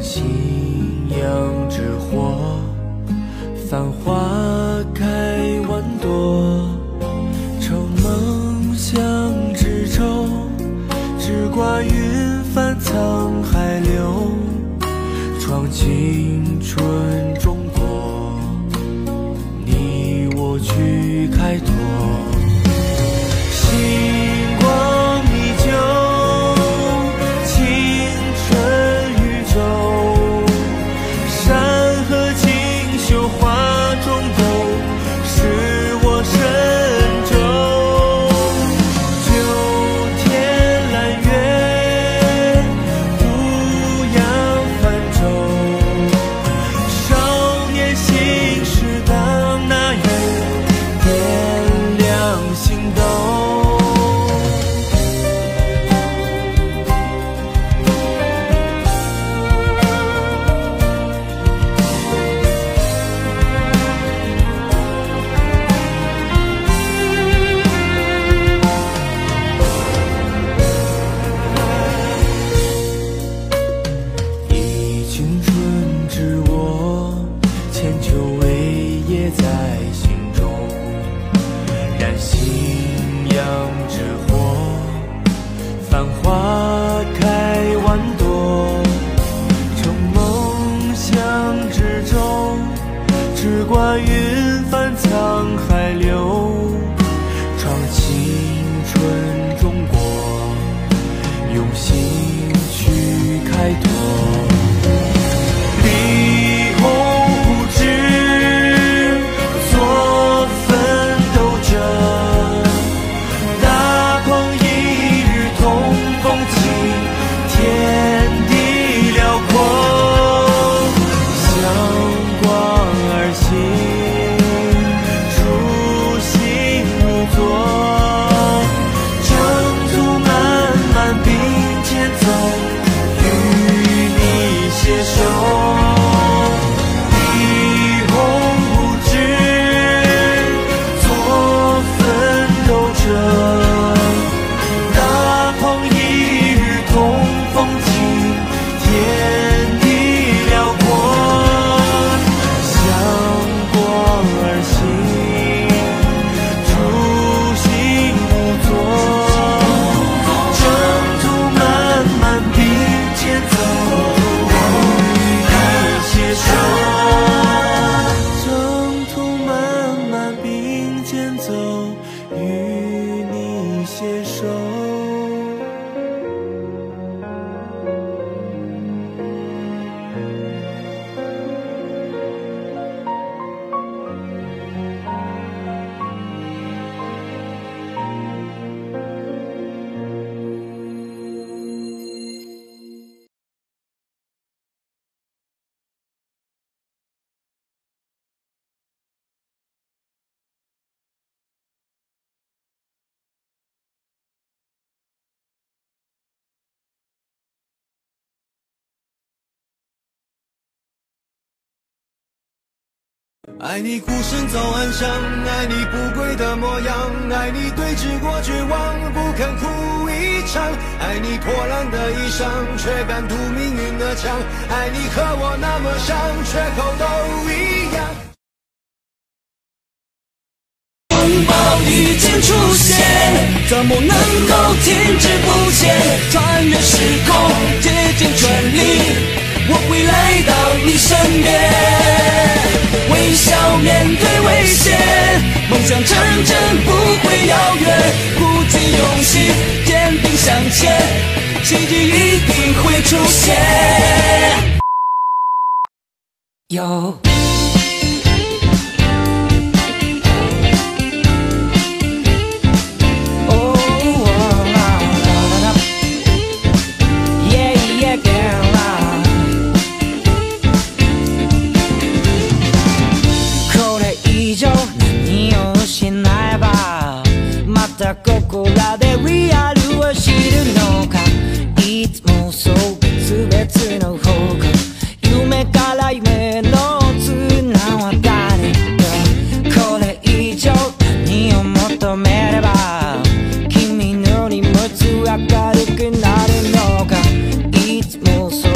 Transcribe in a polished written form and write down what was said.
信仰之火，繁花开万朵，乘梦想之舟，只挂云帆沧海流，闯青春中国，你我去开拓。星光依旧，青春宇宙，山河锦绣画中游，是我神州。九天揽月，五洋泛舟，少年心事当那月，点亮心斗。以青春之我，千秋伟业在心中，燃信仰之火，繁花开万朵，乘梦想之舟，只挂云帆沧海流，闯青春中国，用心去开拓。立宏物志，做奋斗者，大狂一日同风起，天地辽阔，向光而行，初心无作，征途漫漫并肩走，与你携手。立宏物志，做奋斗者，大狂一日同风起，天地辽阔，向光而行，初心无作，征途漫漫并肩走，与你携手。征途漫漫并肩走，与你携手。 爱你孤身走暗巷，爱你不跪的模样，爱你对峙过绝望，不肯哭一场，爱你破烂的衣裳，却敢堵命运的枪，爱你和我那么像，缺口都一样。 风暴遇见出现，怎么能够停滞不前？穿越时空，竭尽全力，我会来到你身边。微笑面对危险，梦想成真不会遥远，鼓起勇气，坚定向前，奇迹一定会出现。有。ここらでリアルを知るのか、いつもそう別々の方向、夢から夢の綱は誰か、これ以上何を求めれば君の荷物明るくなるのか、いつもそう